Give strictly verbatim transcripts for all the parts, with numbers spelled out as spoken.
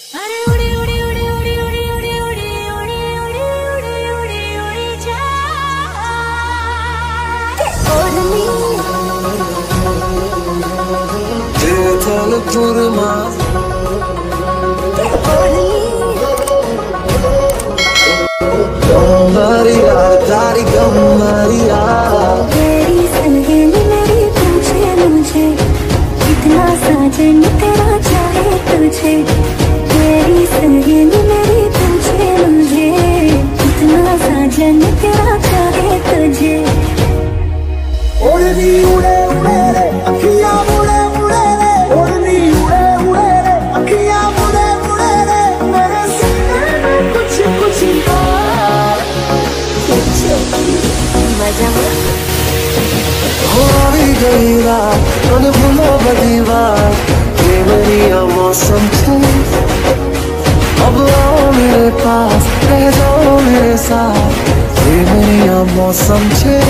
अरे उड़ी उड़ी उड़ी उड़ी उड़ी उड़ी उड़ी उड़ी उड़ी उड़ी उड़ी उड़ी जा ओढ़नी तेथलपुर माँ Maria, Dari Gam Maria. तेरी सहेली मेरी पूछे मुझे कितना साजन तेरा चाहे तुझे। तेरी सहेली मेरी पूछे मुझे कितना साजन तेरा चाहे तुझे। ओढ़नी उड़े उड़े रे अखियाँ मुड़े मुड़े रे। ओढ़नी उड़े उड़े रे अखियाँ मुड़े मुड़े रे। मेरे सीने में कुछ कुछ मजा हो भी गई रात मन भूलो बदी बात। ये मेरी मौसम छे अब आओ मेरे पास रह जाओ मेरे साथ। ये मेरी मौसम छे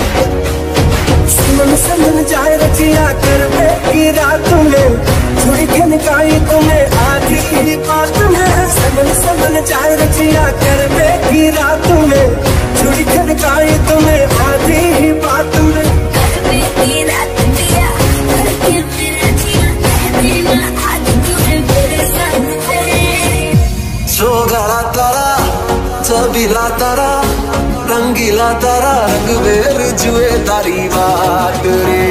मन समझ जाए रचिया कर की रात में छुड़ी के निकाई तुम्हें आधी ही बात में। समझ समझ जाए रचिया कर की रात में छुड़ी के निकाई तुम्हें आधी ही बात में। सोगला तारा चबीला तारा रंगीला तारा रंग बेर जुए तारी बात रे।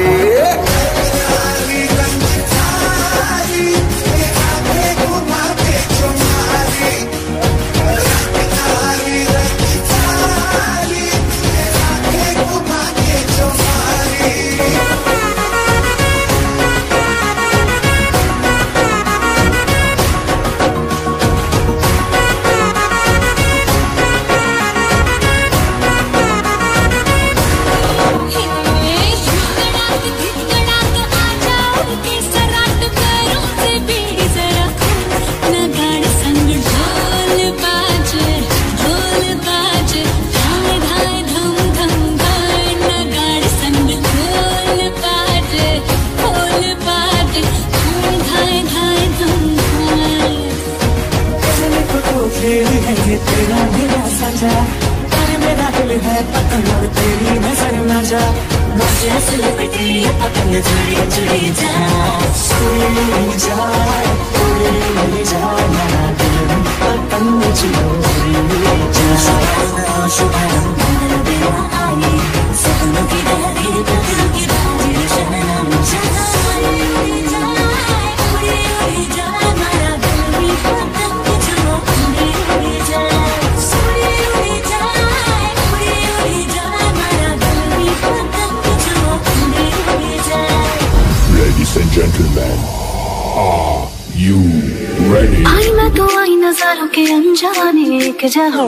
तेरा मेरा सजा अरे मेरा दिल है पतंग और तेरी नजर न जा। मुझे से लिपटी पतंग जुड़ी जुड़ी जा उड़ी जा उड़ी जा मेरा दिल पतंग जुड़ी जा। शुभम देवा आई सपनों की दहली दिल की बाजी शबनम जा उड़ी जा उड़ी उड़ी जा मेरा दिल पतंग जुड़ी उड़ी जा उड़ी उड़ी जा उड़ी उड़ी जा मेरा दिल पतंग जुड़ी उड़ी जा। Ladies and gentlemen, are you ready? आई मैं तो आई नजारों के अनजाने के जहां।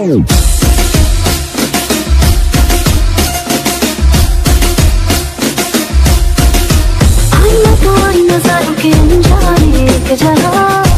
आई मैं तो आई नजारों के अनजाने के जहां।